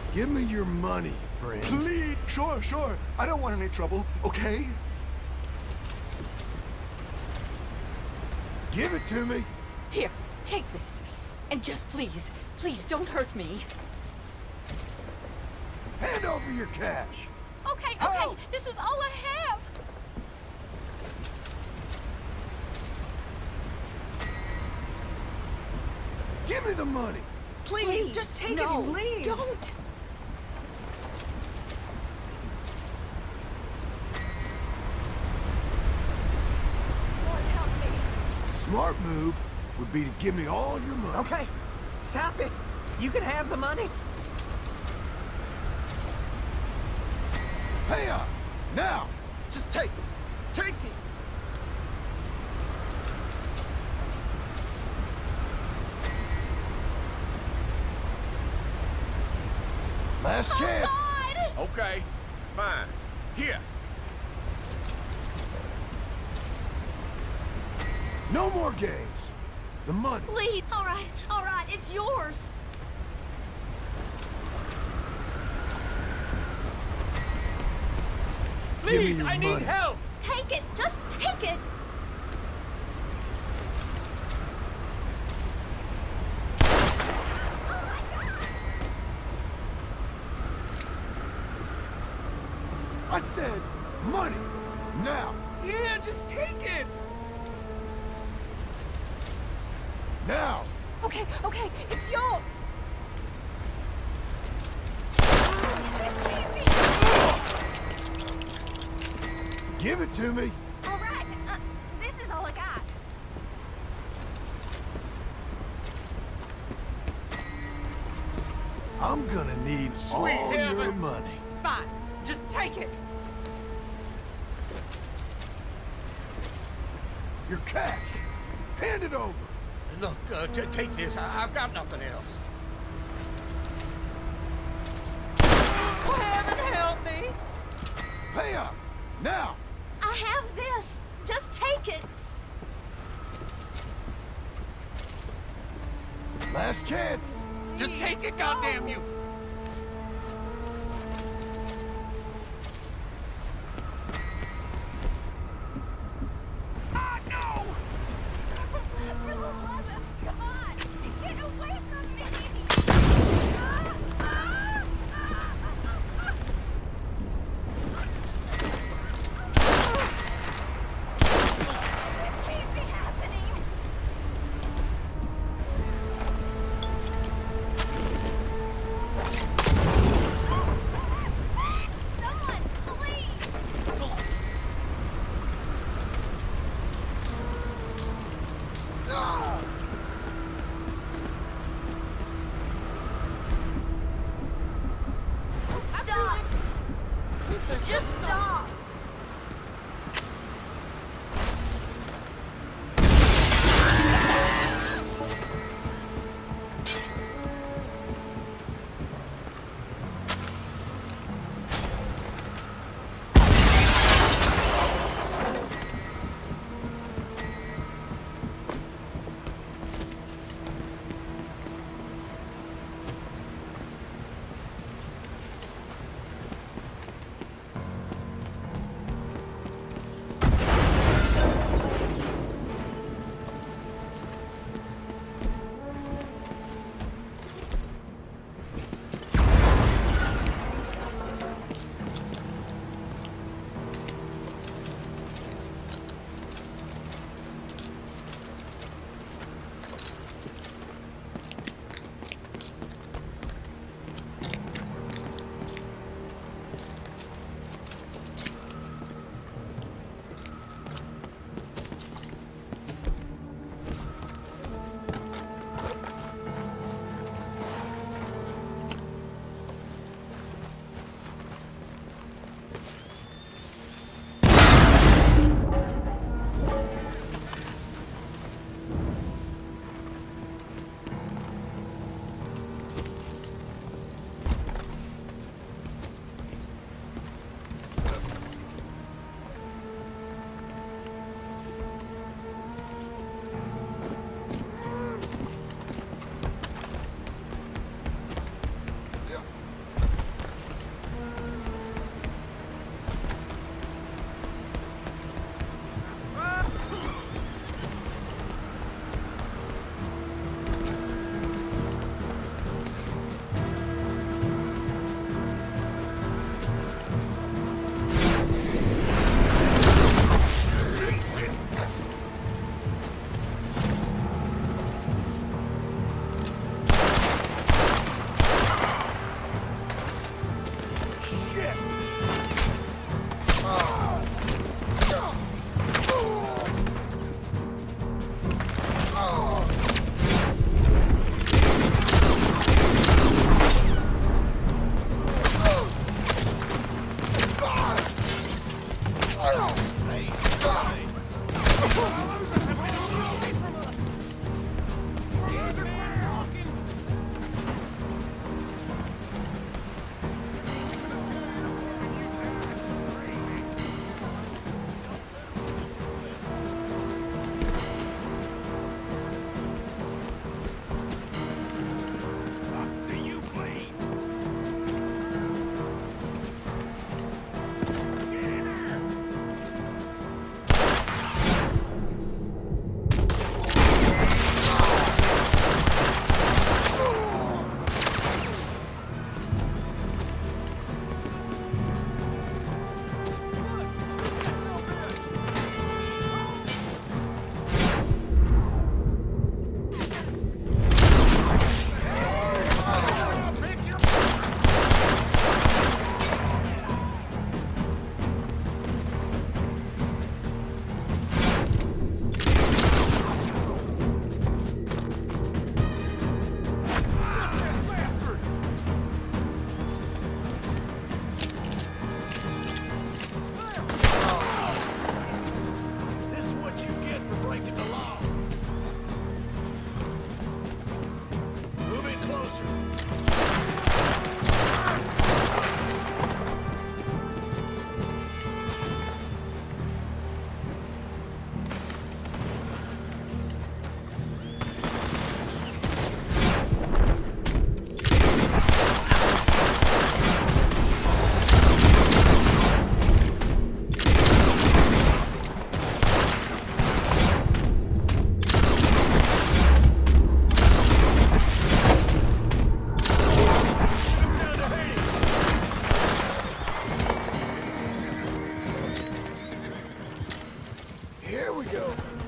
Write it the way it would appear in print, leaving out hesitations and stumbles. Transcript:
Give me your money, friend. Please. Sure, sure. I don't want any trouble, okay? Give it to me. Here, take this. And just please, please don't hurt me. Hand over your cash. Okay, Help! this is all I have. Give me the money. Please, just take it and leave. Don't. Lord, help me. The smart move would be to give me all your money. Okay, stop it. You can have the money. Pay up. Now. Just take it. Take it. Last chance. God! Okay, fine. Here. No more games. The money. Please. All right, it's yours. Give me Please, your I need money. help! Take it, just take it. I said money. Now. Yeah, just take it! Now. Okay, it's yours. Give it to me. All right, this is all I got. I'm gonna need all your heaven. money. Fine, just take it. Your cash. Hand it over. Look, take this. I've got nothing else. Heaven help me. Pay up. Now. I have this. Just take it. Last chance. Just take it, goddamn you! Ah, no! For the love of God, get away from me! This can't be happening! Here we go.